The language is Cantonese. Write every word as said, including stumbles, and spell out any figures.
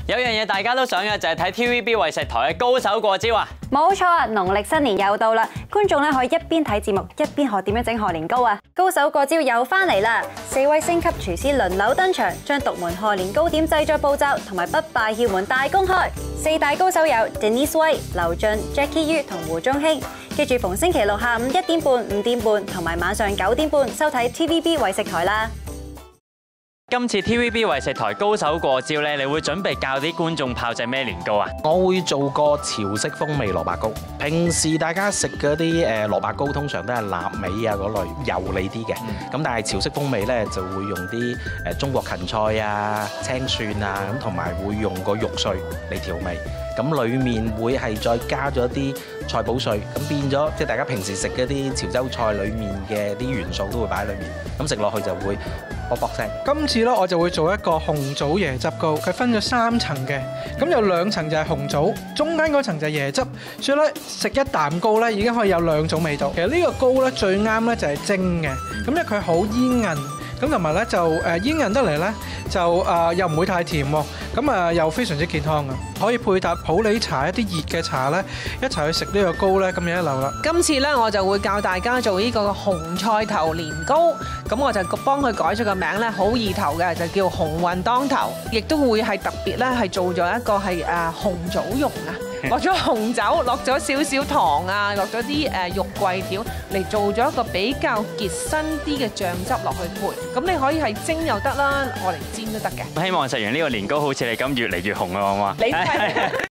有樣嘢大家都想嘅就係睇 T V B 為食台嘅高手過招啊！ 冇錯啊，農曆新年又到啦，觀眾咧可以一邊睇節目一邊學點樣整賀年糕啊！高手過招又翻嚟啦，四位星級廚師輪流登場，將獨門賀年糕點製作步驟同埋不敗竅門大公開。四大高手有 Denise Wei、劉俊、Jackie Yu 同胡宗興。記住逢星期六下午一點半、五點半同埋晚上九點半收睇 T V B 為食台啦。 今次 T V B 為食台高手過招咧，你會準備教啲觀眾炮製咩年糕啊？ 我會做個潮式風味蘿蔔糕。平時大家食嗰啲誒蘿蔔糕通常都係臘味啊嗰類油膩啲嘅，咁、嗯、但係潮式風味咧就會用啲誒中國芹菜啊、青蒜啊，咁同埋會用個肉碎嚟調味。咁裡面會係再加咗啲菜脯碎，咁變咗即係大家平時食嗰啲潮州菜裡面嘅啲元素都會擺喺裡面，咁食落去就會卜卜聲。 今次咧我就會做一個紅棗椰汁糕，佢分咗三層嘅，咁有兩層就係紅棗，中間嗰層就係椰汁，所以咧食一啖糕咧已經可以有兩種味道。其實呢個糕咧最啱咧就係蒸嘅，咁因為佢好煙韌。咁同埋咧就誒煙韌得嚟咧就誒又唔會太甜喎，咁啊又非常之健康嘅，可以配搭普洱茶一啲熱嘅茶咧一齊去食呢個糕咧咁樣一流啦。 今次咧我就會教大家做呢個紅菜頭年糕，咁我就幫佢改咗個名咧，好意頭嘅就叫鴻運當頭，亦都會係特別咧係做咗一個係誒紅棗蓉啊。落咗紅酒，落咗少少糖啊，落咗啲誒肉桂條嚟做咗一個比較結身啲嘅醬汁落去配，咁你可以係蒸又得啦，我嚟煎都得嘅。 希望食完呢個年糕好似你咁越嚟越紅啊，好嘛？ 你